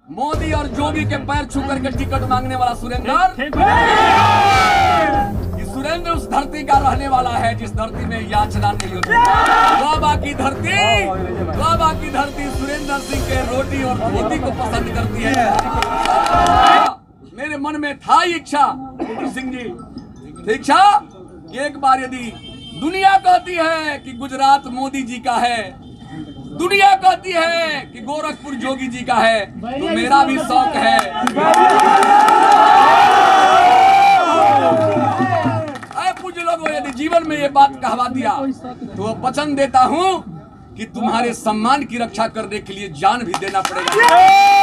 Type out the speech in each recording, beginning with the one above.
मोदी और जोगी के पैर छू करके टिकट मांगने वाला सुरेंद्र, सुरेंद्र उस धरती का रहने वाला है जिस धरती में याचना नहीं होती। द्वाबा की धरती सुरेंद्र सिंह के रोटी और धोती को पसंद करती है। मेरे मन में था इच्छा सिंह जी, इच्छा कि एक बार यदि दुनिया कहती है कि गुजरात मोदी जी का है, दुनिया कहती है कि गोरखपुर जोगी जी का है, तो मेरा भी शौक है पूज्य लोगों, यदि जीवन में ये बात कहवा दिया तो वचन देता हूं कि तुम्हारे सम्मान की रक्षा करने के लिए जान भी देना पड़ेगा।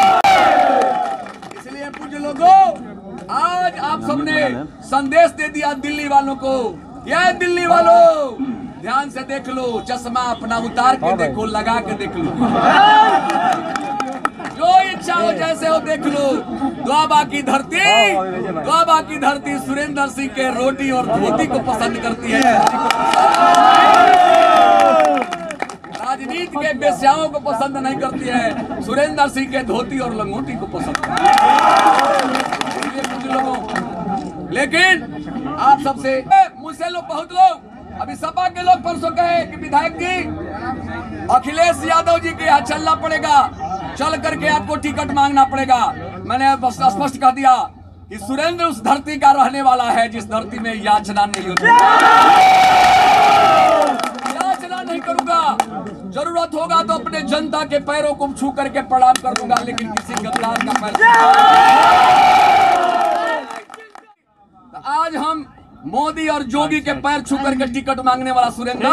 इसलिए पूज्य लोगों, आज आप सबने संदेश दे दिया दिल्ली वालों को। क्या दिल्ली वालों, ध्यान से देख लो, चश्मा अपना उतार के देखो, लगा के देख लो, जो इच्छा हो जैसे हो देख लो। द्वाबा की धरती सुरेंद्र सिंह के रोटी और धोती को पसंद करती है। राजनीति के बेस्याओं को पसंद नहीं करती है, सुरेंद्र सिंह के धोती और लंगोटी को पसंद करती है। कुछ लोगों, लेकिन आप सबसे मुझसे लोग बहुत लोग, अभी सपा के लोग परसों कहे कि विधायक जी अखिलेश यादव जी के यहाँ चलना पड़ेगा, चल करके आपको टिकट मांगना पड़ेगा। मैंने स्पष्ट कह दिया कि सुरेंद्र उस धरती का रहने वाला है जिस धरती में याचना नहीं होती। याचना नहीं करूंगा, जरूरत होगा तो अपने जनता के पैरों को छू करके प्रणाम कर दूंगा, लेकिन किसी गद्दार का पैर। तो आज हम मोदी और जोगी के पैर छू करके टिकट मांगने वाला सुरेंद्र,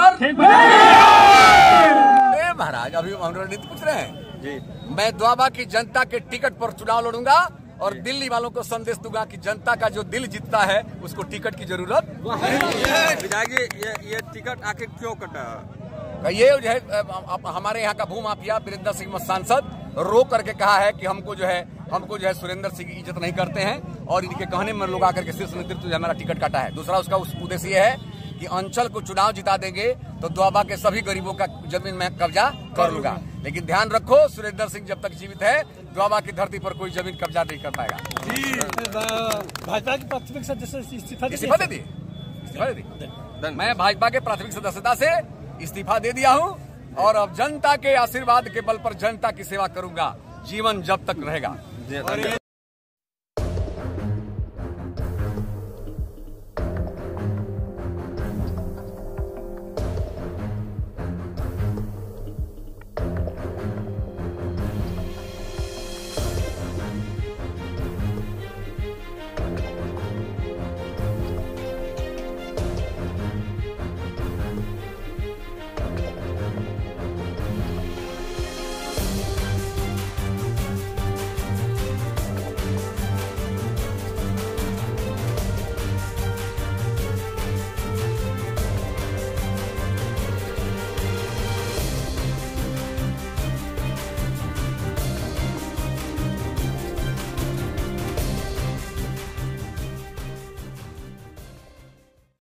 महाराज अभी हम रणनीति पूछ रहे हैं जी। मैं द्वाबा की जनता के टिकट पर चुनाव लड़ूंगा और दिल्ली वालों को संदेश दूंगा कि जनता का जो दिल जीतता है उसको टिकट की जरूरत विधायक जी। ये टिकट आखिर क्यों कटा? ये जो है हमारे यहाँ का भूमाफिया वीरेंद्र सिंह सांसद रो करके कहा है कि हमको जो है सुरेंद्र सिंह की इज्जत नहीं करते हैं और इनके कहने में लोग आकर के शीर्ष नेतृत्व हमारा टिकट काटा है। दूसरा उसका उद्देश्य ये है कि अंचल को चुनाव जिता देंगे तो द्वाबा के सभी गरीबों का जमीन में कब्जा कर लूंगा। लेकिन ध्यान रखो, सुरेंद्र सिंह जब तक जीवित है द्वाबा की धरती पर कोई जमीन कब्जा नहीं कर पाएगा। भाजपा की प्राथमिक सदस्य इस्तीफा दे दी। मैं भाजपा के प्राथमिक सदस्यता से इस्तीफा दे दिया हूं और अब जनता के आशीर्वाद के बल पर जनता की सेवा करूंगा जीवन जब तक रहेगा।